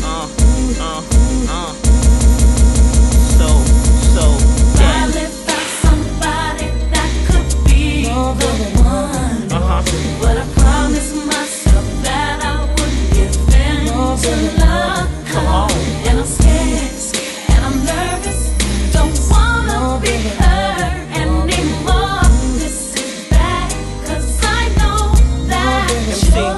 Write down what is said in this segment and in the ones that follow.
Finally found somebody that could be the one. But I promised myself that I wouldn't give in to love. And I'm scared, and I'm nervous. Don't wanna be hurt anymore. This is bad, 'cause I know that you're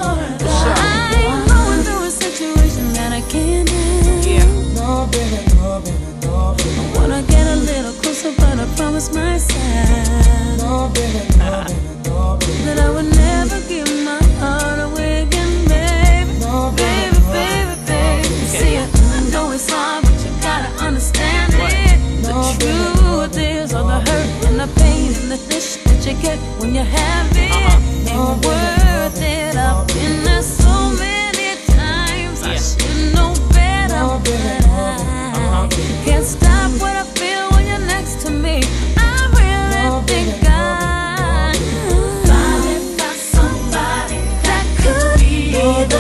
I'm going through a situation that I can't handle. No, baby, no, baby, no, baby. I wanna get a little closer, but I promise myself, no, baby, no, baby, no, baby, that I would never give my heart away again, baby. No, baby, baby, baby. See, I know it's hard, but you gotta understand it. The truth is, all the hurt and the pain and the dish that you get when you have it ain't worth it. I've been there so many times. I should know better, but I can't stop what I feel when you're next to me. I really think I finally found somebody that could be the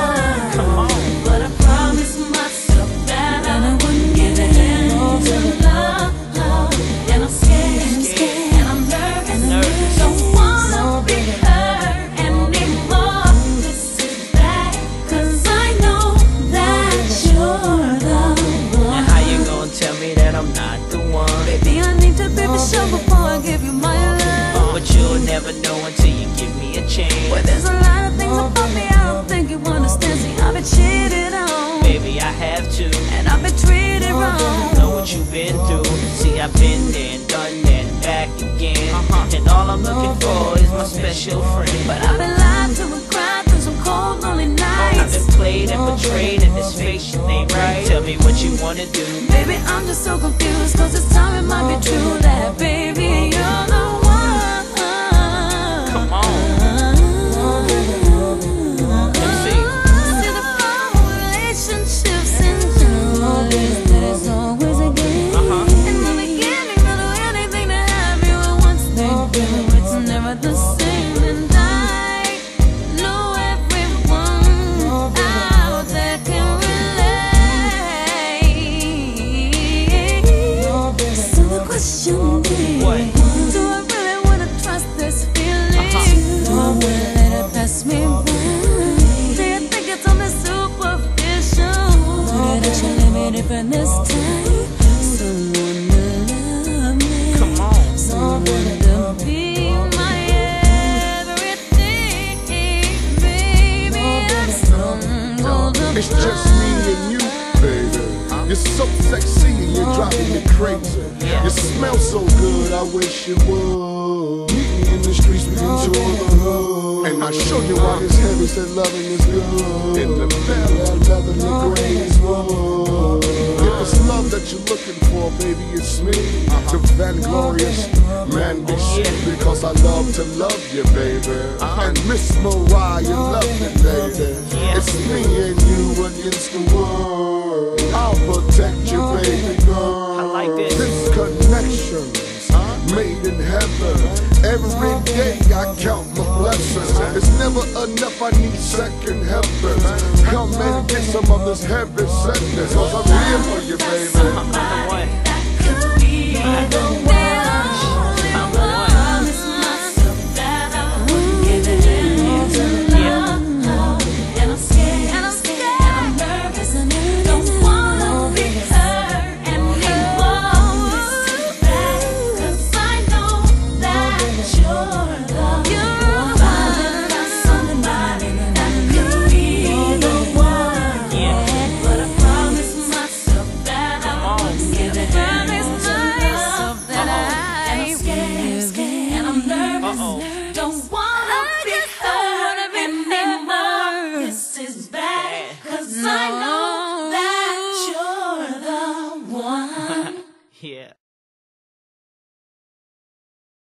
one. But I promised myself that I wouldn't give in to love. And I'm scared, and I'm nervous. Don't wanna be hurt anymore. This is bad, 'cause I know that you're the one. How you gonna tell me that I'm not the one? Baby, I need to be sure before I give you my love. But you'll never know until you give me a chance. Well, there's a lot of things about me I don't think you understand. See, I've been cheated on, Baby, I have to and I've been treated wrong. know what you've been through. See, I've been there and done that back again. And all I'm looking for is my special friend. But I've been lied to and cried through some cold, lonely I've nights. been played and betrayed, and this face shit ain't right. Tell me what you wanna do. Baby, I'm just so confused, 'cause this time it might be true that, baby, you're the one. Come on. MC. See, the problem with relationships in general is that it's always a game. And in the beginning, they'll do anything to have you, and once they do, it's never the same. And I know everyone out there can relate. So the question is, What? do I really wanna trust this feeling? Do I wanna let it pass me by? Do you think it's only superficial? Or did I actually be different this time? Someone to love me, Come on. someone to be my everything. Baby, I'm someone to It's just me and you, baby. You're so sexy and you're driving me crazy. You smell so good, I wish you would. Meet me in the streets, we can tour the hood. And I'll show you why this heavy said loving is good. In the belly, I love in the grace wood. If it's love that you're looking for, baby, it's me. The vanglorious man be seen, because I love to love you, baby. And Miss Mariah, love me, baby. It's me and you against the world. I'll protect you, baby girl. I like this. This connection's made in heaven. Every day I count my blessings. It's never enough, I need second heavens. Come and get some of this heavy sadness, 'cause I'm here for you, baby. What? that could be the one. I promised myself that I wouldn't give in to love. And I'm scared, and I'm nervous, and don't wanna be hurt anymore. This is bad, 'cause I know that you're the one. Somebody that could be the one. But I promised myself that I wouldn't give in.